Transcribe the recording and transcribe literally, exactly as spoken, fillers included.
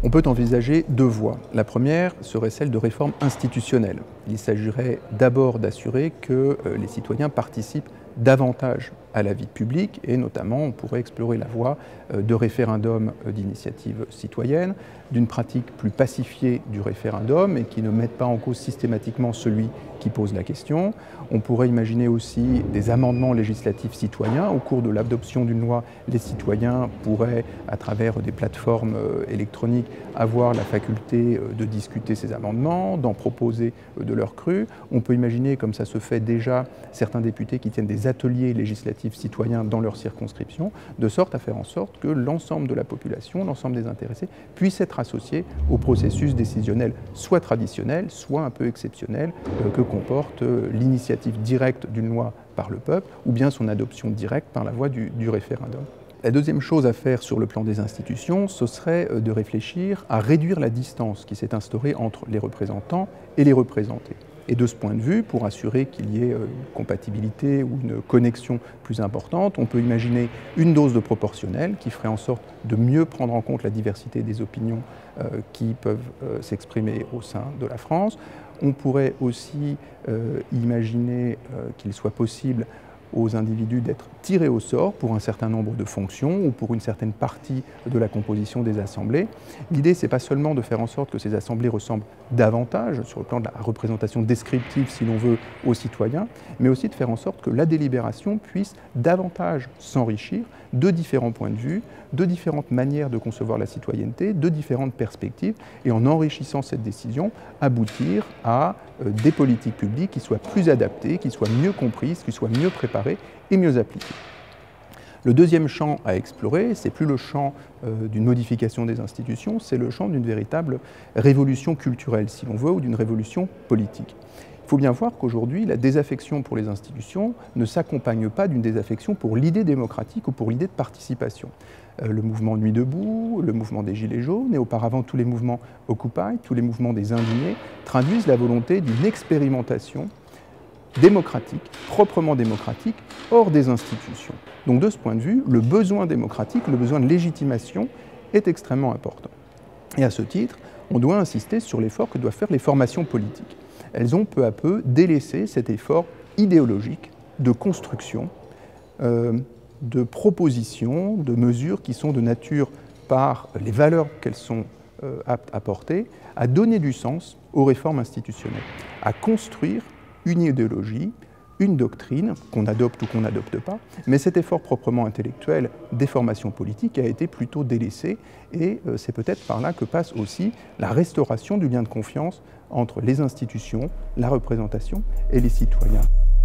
On peut envisager deux voies. La première serait celle de réforme institutionnelle. Il s'agirait d'abord d'assurer que les citoyens participent davantage à la vie publique et notamment on pourrait explorer la voie de référendums d'initiative citoyenne, d'une pratique plus pacifiée du référendum et qui ne mette pas en cause systématiquement celui qui pose la question. On pourrait imaginer aussi des amendements législatifs citoyens. Au cours de l'adoption d'une loi, les citoyens pourraient, à travers des plateformes électroniques, avoir la faculté de discuter ces amendements, d'en proposer de leur cru. On peut imaginer, comme ça se fait déjà, certains députés qui tiennent des ateliers législatifs citoyens dans leur circonscription, de sorte à faire en sorte que l'ensemble de la population, l'ensemble des intéressés, puissent être associés au processus décisionnel, soit traditionnel, soit un peu exceptionnel, euh, que comporte euh, l'initiative directe d'une loi par le peuple, ou bien son adoption directe par la voie du, du référendum. La deuxième chose à faire sur le plan des institutions, ce serait de réfléchir à réduire la distance qui s'est instaurée entre les représentants et les représentés. Et de ce point de vue, pour assurer qu'il y ait une compatibilité ou une connexion plus importante, on peut imaginer une dose de proportionnelle qui ferait en sorte de mieux prendre en compte la diversité des opinions euh, qui peuvent euh, s'exprimer au sein de la France. On pourrait aussi euh, imaginer euh, qu'il soit possible aux individus d'être tirés au sort pour un certain nombre de fonctions ou pour une certaine partie de la composition des assemblées. L'idée, c'est pas seulement de faire en sorte que ces assemblées ressemblent davantage, sur le plan de la représentation descriptive, si l'on veut, aux citoyens, mais aussi de faire en sorte que la délibération puisse davantage s'enrichir de différents points de vue, de différentes manières de concevoir la citoyenneté, de différentes perspectives, et en enrichissant cette décision, aboutir à euh, des politiques publiques qui soient plus adaptées, qui soient mieux comprises, qui soient mieux préparées et mieux appliquées. Le deuxième champ à explorer, c'est plus le champ euh, d'une modification des institutions, c'est le champ d'une véritable révolution culturelle, si l'on veut, ou d'une révolution politique. Il faut bien voir qu'aujourd'hui, la désaffection pour les institutions ne s'accompagne pas d'une désaffection pour l'idée démocratique ou pour l'idée de participation. Euh, le mouvement Nuit debout, le mouvement des Gilets jaunes et auparavant tous les mouvements Occupy, tous les mouvements des indignés, traduisent la volonté d'une expérimentation démocratique, proprement démocratique, hors des institutions. Donc de ce point de vue, le besoin démocratique, le besoin de légitimation est extrêmement important. Et à ce titre, on doit insister sur l'effort que doivent faire les formations politiques. Elles ont peu à peu délaissé cet effort idéologique de construction, euh, de propositions, de mesures qui sont de nature, par les valeurs qu'elles sont euh, aptes à porter, à donner du sens aux réformes institutionnelles, à construire une idéologie, une doctrine, qu'on adopte ou qu'on n'adopte pas, mais cet effort proprement intellectuel des formations politiques a été plutôt délaissé et euh, c'est peut-être par là que passe aussi la restauration du lien de confiance entre les institutions, la représentation et les citoyens.